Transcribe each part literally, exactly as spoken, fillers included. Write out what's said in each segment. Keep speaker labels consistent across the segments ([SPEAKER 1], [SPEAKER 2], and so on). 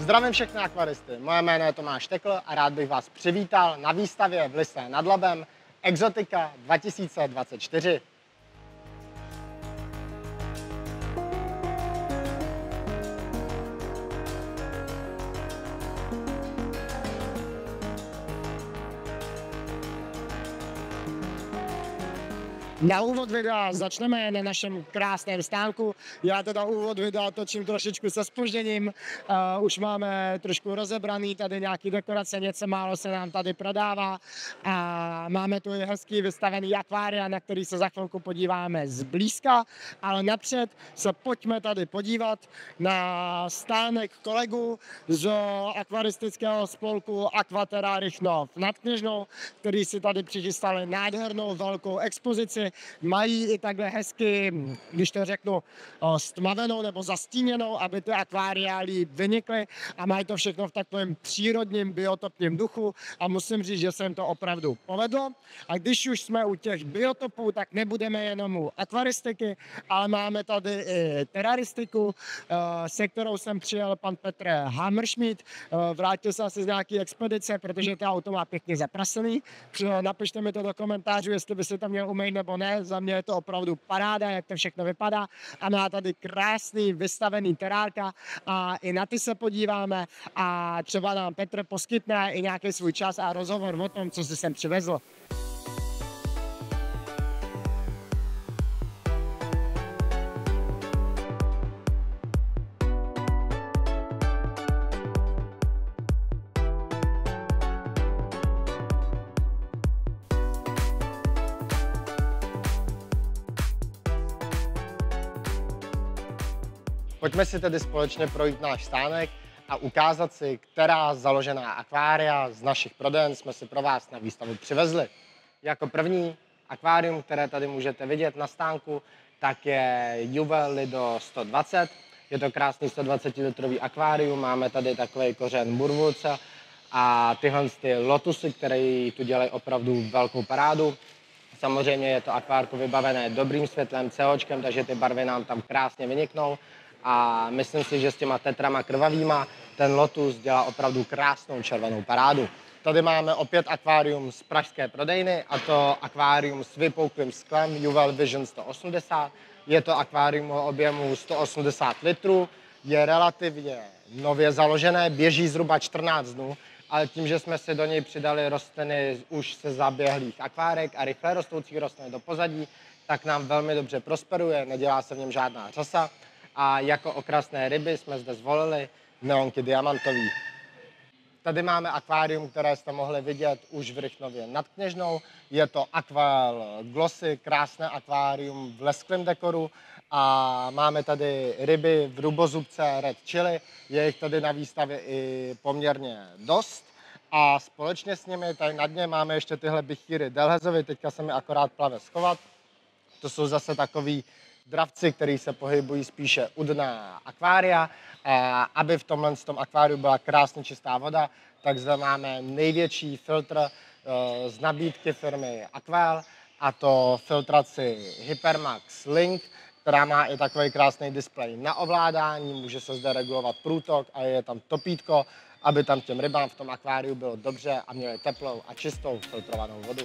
[SPEAKER 1] Zdravím všechny akvaristy, moje jméno je Tomáš Tekl a rád bych vás přivítal na výstavě v Lysé nad Labem Exotika dva tisíce dvacet čtyři.
[SPEAKER 2] Na úvod videa začneme na našem krásném stánku. Já teda úvod videa točím trošičku se zpožděním. Uh, už máme trošku rozebraný tady nějaký dekorace, něco málo se nám tady prodává. A máme tu i hezký vystavený akvária, na který se za chvilku podíváme zblízka. Ale napřed se pojďme tady podívat na stánek kolegů z akvaristického spolku Aquaterra Rychnov nad Kněžnou, který si tady přichystali nádhernou velkou expozici. Mají i takhle hezky, když to řeknu, stmavenou nebo zastíněnou, aby ty akvária líp vynikly, a mají to všechno v takovém přírodním biotopním duchu a musím říct, že se jim to opravdu povedlo. A když už jsme u těch biotopů, tak nebudeme jenom u akvaristiky, ale máme tady i teraristiku, se kterou jsem přijel pan Petr Hammerschmidt. Vrátil se asi z nějaké expedice, protože to auto má pěkně zaprasený. Napište mi to do komentářů, jestli by se to měl umýt nebo ne. Za mě je to opravdu paráda, jak to všechno vypadá, a má tady krásný vystavený terárka a i na ty se podíváme a třeba nám Petr poskytne i nějaký svůj čas a rozhovor o tom, co si sem přivezl.
[SPEAKER 1] Pojďme si tedy společně projít náš stánek a ukázat si, která založená akvária z našich prodejen jsme si pro vás na výstavu přivezli. Jako první akvárium, které tady můžete vidět na stánku, tak je Juve Lido sto dvacet. Je to krásný sto dvacet litrový akvárium, máme tady takový kořen burvulce a tyhle ty lotusy, které tu dělají opravdu velkou parádu. Samozřejmě je to akvárko vybavené dobrým světlem, COčkem, takže ty barvy nám tam krásně vyniknou. A myslím si, že s těma tetrama krvavýma ten lotus dělá opravdu krásnou červenou parádu. Tady máme opět akvárium z pražské prodejny, a to akvárium s vypouklým sklem Juvel Vision sto osmdesát. Je to akvárium o objemu sto osmdesát litrů, je relativně nově založené, běží zhruba čtrnáct dnů, ale tím, že jsme si do něj přidali rostliny už se zaběhlých akvárek a rychle rostoucích rostlin do pozadí, tak nám velmi dobře prosperuje, nedělá se v něm žádná řasa. A jako okrasné ryby jsme zde zvolili neonky diamantový. Tady máme akvárium, které jste mohli vidět už v Rychnově nad Kněžnou. Je to Aquel Glossy, krásné akvárium v lesklém dekoru. A máme tady ryby v rubozubce Red Chili. Je jich tady na výstavě i poměrně dost. A společně s nimi tady na dně máme ještě tyhle bichýry Delhezovi. Teďka se mi akorát plave schovat. To jsou zase takový dravci, který se pohybují spíše u dna akvária. A aby v tomhle tom akváriu byla krásně čistá voda, tak zde máme největší filtr z nabídky firmy Aquel, a to filtraci Hypermax Link, která má i takový krásný displej na ovládání, může se zde regulovat průtok a je tam topítko, aby tam těm rybám v tom akváriu bylo dobře a měli teplou a čistou filtrovanou vodu.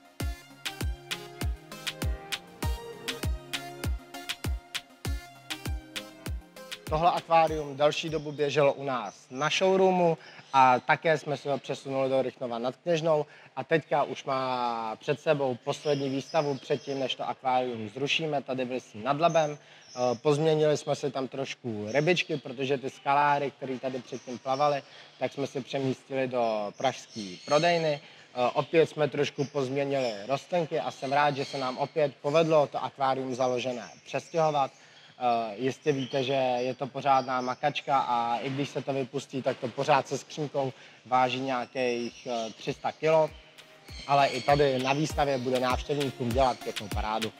[SPEAKER 1] Tohle akvárium další dobu běželo u nás na showroomu a také jsme se ho přesunuli do Rychnova nad Kněžnou a teďka už má před sebou poslední výstavu předtím, než to akvárium zrušíme tady v Lysé nad Labem. Pozměnili jsme si tam trošku rybičky, protože ty skaláry, které tady předtím plavaly, tak jsme si přemístili do pražské prodejny. Opět jsme trošku pozměnili rostlinky a jsem rád, že se nám opět povedlo to akvárium založené přestěhovat. Uh, jistě víte, že je to pořádná makačka a i když se to vypustí, tak to pořád se skřínkou váží nějakých uh, tři sta kilo, ale i tady na výstavě bude návštěvníkům dělat pěknou parádu.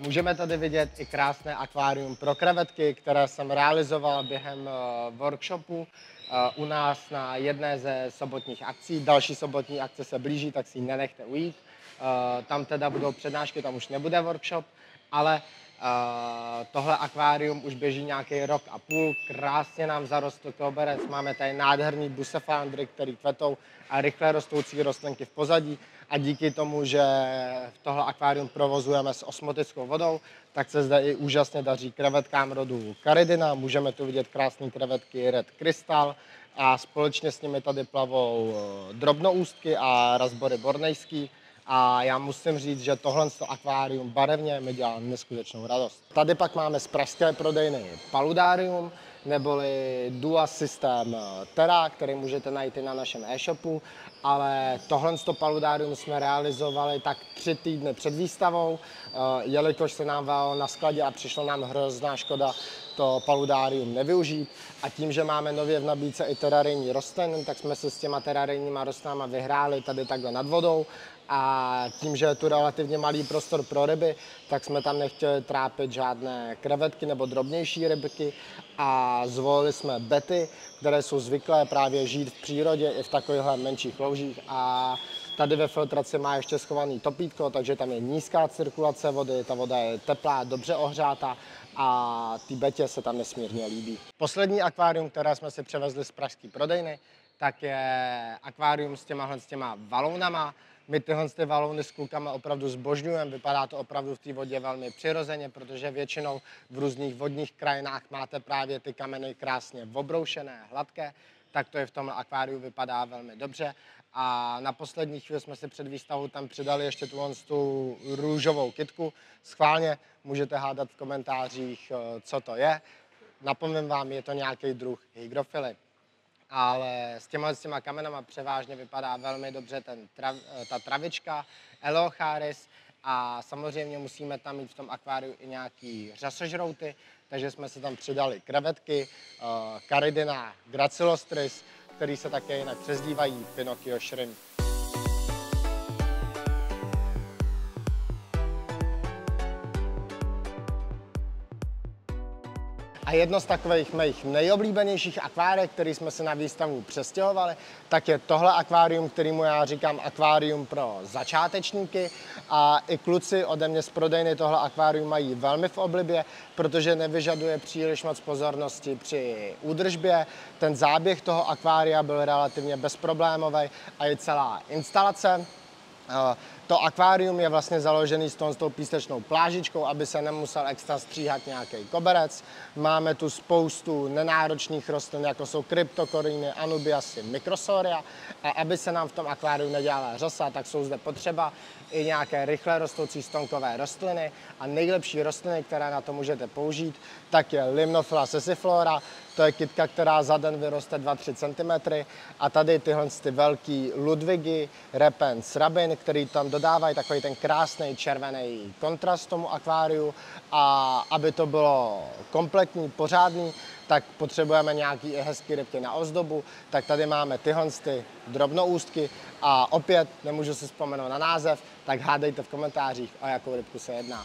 [SPEAKER 1] Můžeme tady vidět i krásné akvárium pro krevetky, které jsem realizoval během workshopu u nás na jedné ze sobotních akcí. Další sobotní akce se blíží, tak si ji nenechte ujít. Tam teda budou přednášky, tam už nebude workshop, ale tohle akvárium už běží nějaký rok a půl. Krásně nám zarostl koberec, máme tady nádherný bucephalandry, který kvetou a rychle rostoucí rostlinky v pozadí. A díky tomu, že tohle akvárium provozujeme s osmotickou vodou, tak se zde i úžasně daří krevetkám rodu Caridina. Můžeme tu vidět krásné krevetky Red Crystal a společně s nimi tady plavou drobnoústky a razbory bornejský. A já musím říct, že tohle akvárium barevně mi dělá neskutečnou radost. Tady pak máme z pražské prodejny Paludarium, neboli Dua System Terra, který můžete najít i na našem e-shopu, ale tohle Paludarium jsme realizovali tak tři týdny před výstavou, jelikož se nám válelo na skladě a přišlo nám hrozná škoda to Paludarium nevyužít. A tím, že máme nově v nabídce i terarijní rostliny, tak jsme se s těma terarijníma rostlinama vyhráli tady takhle nad vodou. A tím, že je tu relativně malý prostor pro ryby, tak jsme tam nechtěli trápit žádné krevetky nebo drobnější rybky a zvolili jsme bety, které jsou zvyklé právě žít v přírodě i v takovýchhle menších loužích. A tady ve filtraci má ještě schovaný topítko, takže tam je nízká cirkulace vody, ta voda je teplá, dobře ohřátá a ty betě se tam nesmírně líbí. Poslední akvárium, které jsme si převezli z pražské prodejny, tak je akvárium s těma, s těma valounama. My tyhle ty valouny s klukama opravdu zbožňujeme, vypadá to opravdu v té vodě velmi přirozeně, protože většinou v různých vodních krajinách máte právě ty kameny krásně obroušené, hladké, tak to je v tomhle akváriu vypadá velmi dobře. A na poslední chvíli jsme si před výstavou tam přidali ještě tu, tu růžovou kytku. Schválně můžete hádat v komentářích, co to je. Napovím vám, je to nějaký druh hygrofily. Ale s těma, s těma kamenama převážně vypadá velmi dobře ten trav, ta travička, Eleocharis a samozřejmě musíme tam mít v tom akváriu i nějaký řasožrouty, takže jsme si tam přidali krevetky, uh, Caridina gracilostris, který se také jinak přezdívají Pinocchio shrimp. A jedno z takových mých nejoblíbenějších akvárií, který jsme se na výstavu přestěhovali, tak je tohle akvárium, kterému já říkám akvárium pro začátečníky. A i kluci ode mě z prodejny tohle akvárium mají velmi v oblibě, protože nevyžaduje příliš moc pozornosti při údržbě. Ten záběh toho akvária byl relativně bezproblémový a i celá instalace. To akvárium je vlastně založený s tou, s tou písečnou plážičkou, aby se nemusel extra stříhat nějaký koberec. Máme tu spoustu nenáročných rostlin, jako jsou kryptokoryny, anubiasy, microsoria. A aby se nám v tom akváriu nedělala řasa, tak jsou zde potřeba i nějaké rychle rostoucí stonkové rostliny. A nejlepší rostliny, které na to můžete použít, tak je Limnophila sessiflora. To je kytka, která za den vyroste dva až tři centimetry. A tady tyhle ty velký Ludwigy, repens rabin, který tam dodávají takový ten krásný červený kontrast tomu akváriu. A aby to bylo kompletní, pořádný, tak potřebujeme nějaký i hezký rybky na ozdobu. Tak tady máme tyhle ty drobnoústky a opět nemůžu si vzpomenout na název, tak hádejte v komentářích, o jakou rybku se jedná.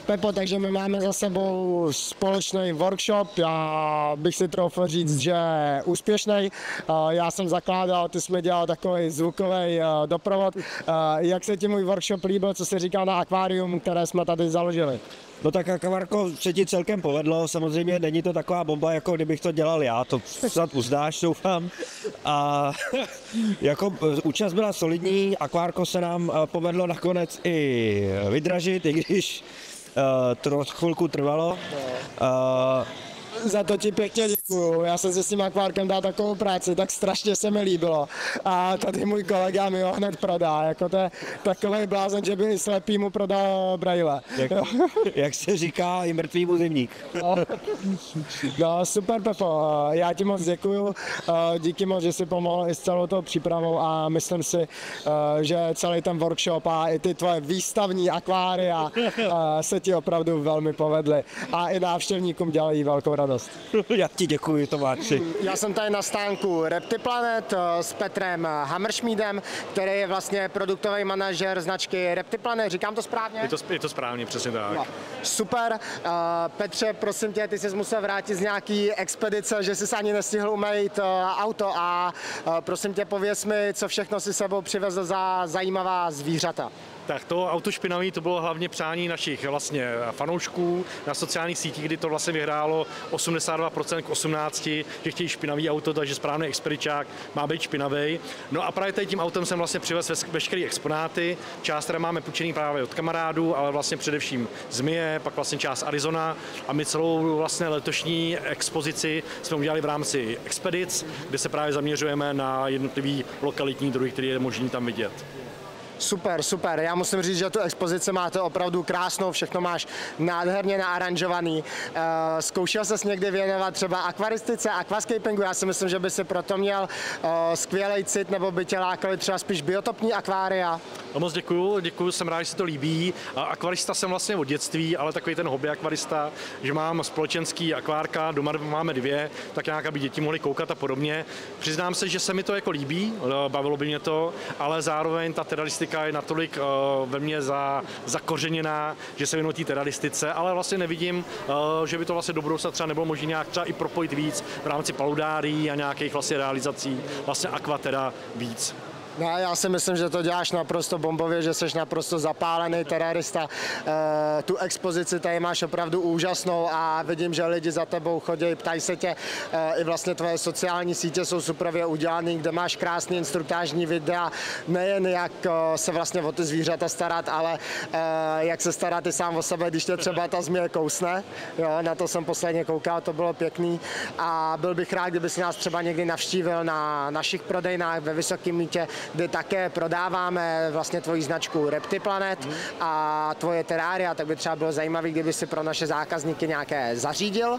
[SPEAKER 2] Pepo, takže my máme za sebou společný workshop, já bych si troufl říct, že úspěšný. Já jsem zakládal, ty jsme dělal takový zvukový doprovod. Jak se ti můj workshop líbil, co jsi říkal na akvárium, které jsme tady založili?
[SPEAKER 3] No tak akvarko se ti celkem povedlo, samozřejmě není to taková bomba, jako kdybych to dělal já, to snad uznáš, doufám. A jako účast byla solidní, akvárko se nám povedlo nakonec i vydražit, i když uh, to chvilku trvalo. Uh,
[SPEAKER 2] Za to ti pěkně děkuju. Já jsem si s tím akvárkem dal takovou práci, tak strašně se mi líbilo. A tady můj kolega mi ho hned prodá. Jako to je takový blázen, že by slepý mu prodal brajle.
[SPEAKER 3] Jak, jak se říká, i mrtvýmu zimník.
[SPEAKER 2] No, no super, Pepo. Já ti moc děkuju. Díky moc, že jsi pomohl i s celou tou přípravou a myslím si, že celý ten workshop a i ty tvoje výstavní akvária se ti opravdu velmi povedly. A i návštěvníkům dělají velkou radost.
[SPEAKER 3] Já ti děkuji, Tomáši.
[SPEAKER 1] Já jsem tady na stánku Reptiplanet s Petrem Hammerschmiedem, který je vlastně produktový manažer značky Reptiplanet. Říkám to správně?
[SPEAKER 4] Je to, je to správně, přesně tak.
[SPEAKER 1] No, super. Uh, Petře, prosím tě, ty jsi musel vrátit z nějaký expedice, že jsi ani nestihl umýt uh, auto a uh, prosím tě, pověz mi, co všechno si sebou přivezl za zajímavá zvířata.
[SPEAKER 4] Tak to auto špinavý, to bylo hlavně přání našich vlastně fanoušků na sociálních sítích, kdy to vlastně vyhrálo osmdesát dva procent k osmnácti, že chtějí špinavý auto, takže správný expedičák má být špinavý. No a právě tady tím autem jsem vlastně přivez veškeré exponáty, část které máme půjčený právě od kamarádů, ale vlastně především Zmije, pak vlastně část Arizona a my celou vlastně letošní expozici jsme udělali v rámci expedic, kde se právě zaměřujeme na jednotlivý lokalitní druhy, který je možný tam vidět.
[SPEAKER 1] Super, super. Já musím říct, že tu expozici máte opravdu krásnou, všechno máš nádherně naaranžovaný. Zkoušel ses někdy věnovat třeba akvaristice, aquascapingu? Já si myslím, že by si proto měl skvělej cit, nebo by tě lákaly třeba spíš biotopní akvária.
[SPEAKER 4] No moc děkuju, děkuju, jsem rád, že se to líbí. Akvarista jsem vlastně od dětství, ale takový ten hobby akvarista, že mám společenský akvárka, doma máme dvě, tak nějak, aby děti mohly koukat a podobně. Přiznám se, že se mi to jako líbí, bavilo by mě to, ale zároveň ta teralistika je natolik uh, ve mně za, zakořeněná, že se věnuju té teraristice, ale vlastně nevidím, uh, že by to vlastně do budoucna třeba nebylo možné nějak třeba i propojit víc v rámci paludárií a nějakých vlastně realizací vlastně akvatera víc.
[SPEAKER 1] No, já si myslím, že to děláš naprosto bombově, že jsi naprosto zapálený terarista. E, tu expozici tady máš opravdu úžasnou a vidím, že lidi za tebou chodí, ptají se tě. E, I vlastně tvoje sociální sítě jsou superově udělané, kde máš krásný instruktážní videa, nejen jak se vlastně o ty zvířata starat, ale e, jak se starat i sám o sebe, když tě třeba ta zmije kousne. Jo, na to jsem posledně koukal, to bylo pěkný. A byl bych rád, kdyby si nás třeba někdy navštívil na našich prodejnách ve Vysokém Mýtě, kde také prodáváme vlastně tvoji značku Reptiplanet mm. a tvoje terária, tak by třeba bylo zajímavé, kdyby si pro naše zákazníky nějaké zařídil.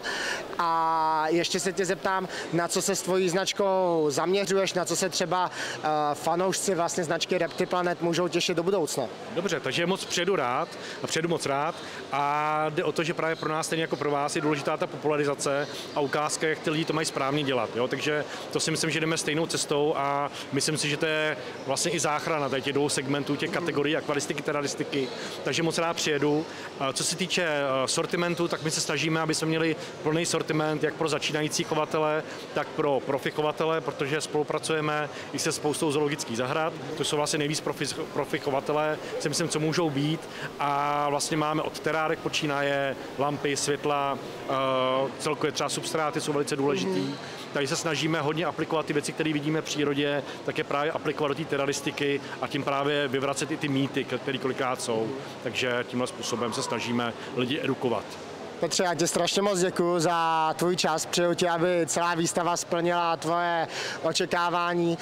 [SPEAKER 1] A ještě se tě zeptám, na co se s tvojí značkou zaměřuješ, na co se třeba uh, fanoušci vlastně značky Reptiplanet můžou těšit do budoucna.
[SPEAKER 4] Dobře, takže moc přijedu rád, přijedu moc rád a jde o to, že právě pro nás, stejně jako pro vás, je důležitá ta popularizace a ukázka, jak ty lidi to mají správně dělat. Jo? Takže to si myslím, že jdeme stejnou cestou a myslím si, že to je vlastně i záchrana tady těch dvou segmentů, těch kategorií akvaristiky, teraristiky, takže moc rád přijedu. Co se týče sortimentu, tak my se snažíme, aby jsme měli plný sortiment jak pro začínající chovatele, tak pro profi chovatele, protože spolupracujeme i se spoustou zoologických zahrad, to jsou vlastně nejvíc profi, profi chovatele, si myslím, co můžou být a vlastně máme od terárek počínaje, lampy, světla, celkově třeba substráty jsou velice důležitý. Takže se snažíme hodně aplikovat ty věci, které vidíme v přírodě, tak je právě aplikovat do té teraristiky a tím právě vyvracet i ty mýty, které kolikrát jsou. Takže tímhle způsobem se snažíme lidi edukovat.
[SPEAKER 1] Petře, já ti strašně moc děkuji za tvůj čas, přeju ti, aby celá výstava splnila tvoje očekávání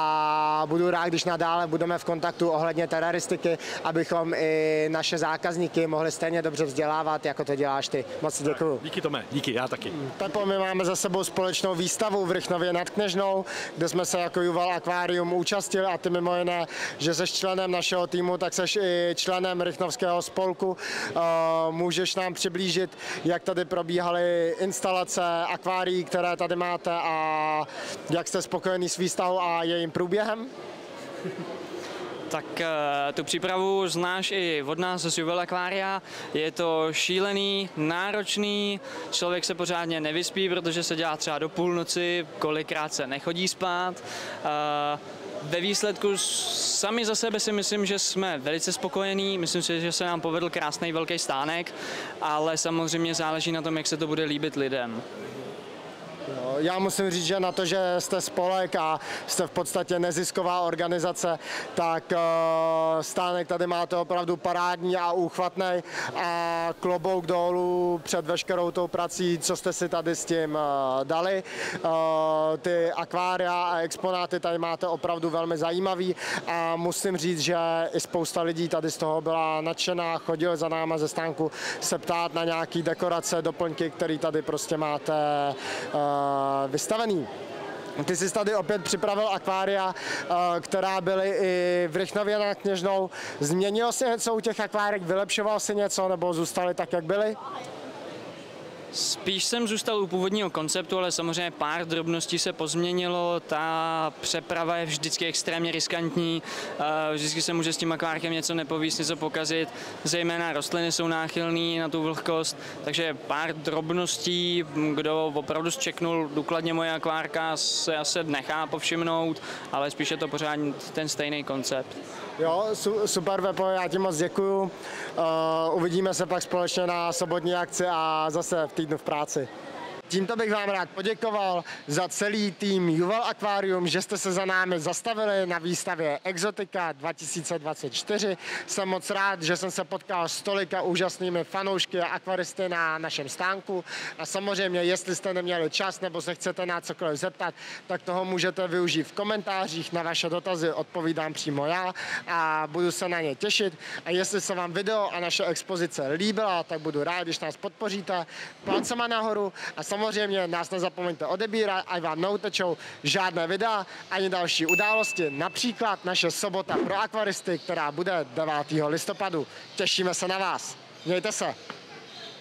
[SPEAKER 1] a budu rád, když nadále budeme v kontaktu ohledně teraristiky, abychom i naše zákazníky mohli stejně dobře vzdělávat, jako to děláš ty. Moc děkuji.
[SPEAKER 4] Díky Tome, díky, já taky.
[SPEAKER 1] Pepo, my máme za sebou společnou výstavu v Rychnově nad Kněžnou, kde jsme se jako Juval Aquarium účastnili a ty mimo jiné, že jsi členem našeho týmu, tak jsi i členem Rychnovského spolku. Můžeš nám přiblížit, jak tady probíhaly instalace akvárií, které tady máte a jak jste spokojený s výstavou a jejím průběhem?
[SPEAKER 5] Tak tu přípravu znáš i od nás z Juvel Aquaria. Je to šílený, náročný, člověk se pořádně nevyspí, protože se dělá třeba do půlnoci, kolikrát se nechodí spát. Ve výsledku sami za sebe si myslím, že jsme velice spokojení, myslím si, že se nám povedl krásný velký stánek, ale samozřejmě záleží na tom, jak se to bude líbit lidem.
[SPEAKER 2] Já musím říct, že na to, že jste spolek a jste v podstatě nezisková organizace, tak stánek tady máte opravdu parádní a úchvatný a klobouk dolů před veškerou tou prací, co jste si tady s tím dali. Ty akvária a exponáty tady máte opravdu velmi zajímavý a musím říct, že i spousta lidí tady z toho byla nadšená, chodili za náma ze stánku se ptát na nějaký dekorace, doplňky, které tady prostě máte vystavený. Ty jsi tady opět připravil akvária, která byly i v Rychnově nad Kněžnou. Změnilo se něco u těch akvárek, vylepšoval si něco nebo zůstaly tak, jak byly?
[SPEAKER 5] Spíš jsem zůstal u původního konceptu, ale samozřejmě pár drobností se pozměnilo. Ta přeprava je vždycky extrémně riskantní, vždycky se může s tím akvárkem něco nepovíst, něco pokazit, zejména rostliny jsou náchylné na tu vlhkost, takže pár drobností, kdo opravdu zčeknul důkladně moje akvárka, se asi nechá povšimnout, ale spíš je to pořád ten stejný koncept.
[SPEAKER 2] Jo, super, Pepo, já ti moc děkuju. Uh, uvidíme se pak společně na sobotní akci a zase v týdnu v práci. Tímto bych vám rád poděkoval za celý tým Juvel Aquarium, že jste se za námi zastavili na výstavě Exotika dva tisíce dvacet čtyři. Jsem moc rád, že jsem se potkal s tolika úžasnými fanoušky a akvaristy na našem stánku. A samozřejmě, jestli jste neměli čas nebo se chcete na cokoliv zeptat, tak toho můžete využít v komentářích. Na vaše dotazy odpovídám přímo já a budu se na ně těšit. A jestli se vám video a naše expozice líbila, tak budu rád, když nás podpoříte palcema nahoru a samozřejmě Samozřejmě nás nezapomeňte odebírat, ať vám neutečou žádné videa ani další události, například naše sobota pro akvaristy, která bude devátého listopadu. Těšíme se na vás. Mějte se.